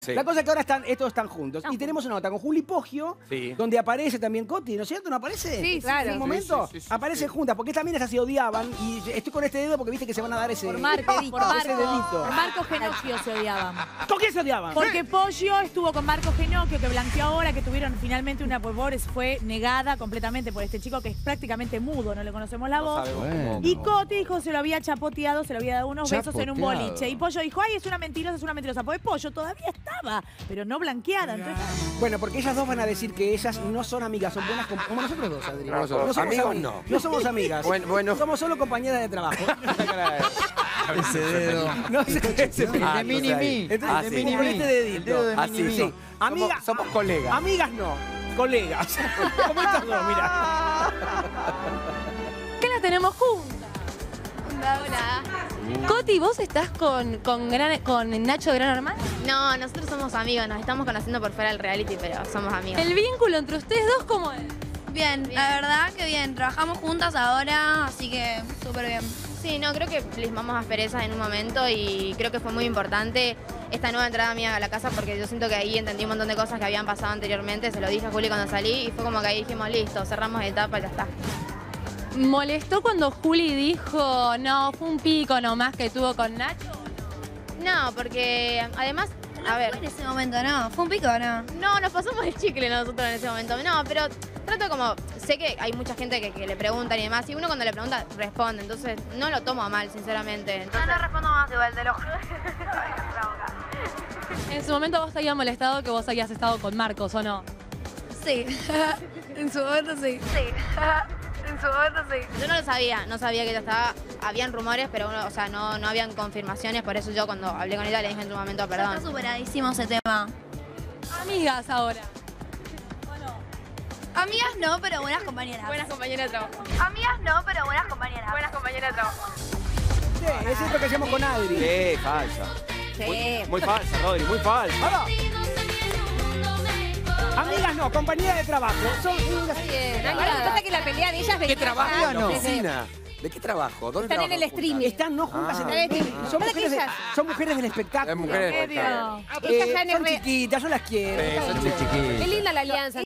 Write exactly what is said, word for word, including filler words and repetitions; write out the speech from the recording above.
Sí. La cosa es que ahora están, estos están juntos. No. Y tenemos una nota con Juli Poggio, Sí. donde aparece también Coti, ¿no es cierto? ¿No aparece? Sí, claro. En un momento Sí, sí, sí, sí, aparecen sí. juntas, porque estas minas se odiaban. Y estoy con este dedo porque viste que se van a dar ese... Por Marco, por ese Marco, dedito. por Marco Genocchio se odiaban. ¿Con quién se odiaban? Porque Pollo estuvo con Marco Genocchio, que blanqueó ahora, que tuvieron finalmente una pobre, fue negada completamente por este chico que es prácticamente mudo, no le conocemos la No voz. sabemos Bueno. cómo. Y Coti dijo se lo había chapoteado, se lo había dado unos besos en un Chapoteado. boliche. Y Pollo dijo, ay, es una mentirosa, es una mentirosa. Pues Pollo todavía estaba, pero no blanqueada. Entonces, Bueno, porque ellas dos van a decir que ellas no son amigas, son buenas com- como nosotros dos, Adri. Como nosotros. somos Amigos, ami- no. No somos amigas. Bueno, bueno. Somos solo compañeras de trabajo. Ese dedo. No sé qué se El Ah, de Mini no sé. Mi. Entonces, Ah, El de sí. Mini con Mi. este dedito. El dedo de Así, Mini Mi. sí. Amiga, Somos, somos colegas. Amigas no, colegas. Como estas dos, mira. ¿Qué la tenemos juntas? Hola. Coti, ¿vos estás con, con, gran- con Nacho Gran Hermano? No, nosotros somos amigos, nos estamos conociendo por fuera del reality, pero somos amigos. ¿El vínculo entre ustedes dos cómo es? Bien, Bien. la verdad que bien. Trabajamos juntas ahora, así que súper bien. Sí, no, creo que plismamos asperezas en un momento y creo que fue muy importante esta nueva entrada mía a la casa porque yo siento que ahí entendí un montón de cosas que habían pasado anteriormente. Se lo dije a Juli cuando salí y fue como que ahí dijimos, listo, cerramos etapa y ya está. ¿Molestó cuando Juli dijo, no, fue un pico nomás que tuvo con Nacho? No, porque además, No a ver, fue en ese momento, no. Fue un pico, ¿no? no, nos pasamos el chicle nosotros en ese momento. No, pero trato como, sé que hay mucha gente que, que le preguntan y demás, y uno cuando le pregunta responde, entonces no lo tomo a mal, sinceramente. Entonces, no respondo más igual de lo En su momento vos te habías molestado que vos habías estado con Marcos, ¿o no? Sí. En su momento sí. Sí. En su momento sí. yo no lo sabía, no sabía que ella estaba, habían rumores, pero uno, o sea, no, no habían confirmaciones, por eso yo cuando hablé con ella le dije en su momento Ya perdón. está superadísimo ese tema. Amigas ahora. Amigas no, pero buenas compañeras. compañeras de trabajo. Amigas no, pero buenas compañeras. Buenas compañeras de trabajo. Sí, es esto que hacemos con Adri. Sí, falsa. Muy, muy falsa, Rodri, muy falsa. Ahora. Amigas no, compañeras de trabajo. Son amigas. pasa que la pelea de ellas ¿Qué trabajo en la no. oficina? ¿De qué trabajo? ¿Dónde Están en el trabajan juntas? streaming. Están no juntas Ah. en el streaming. Son mujeres, de- son mujeres del espectáculo. Es mujeres del Ellas espectáculo. Eh, están en son re- chiquitas, yo las quiero. Sí, son Muy chiquito. Qué linda la alianza.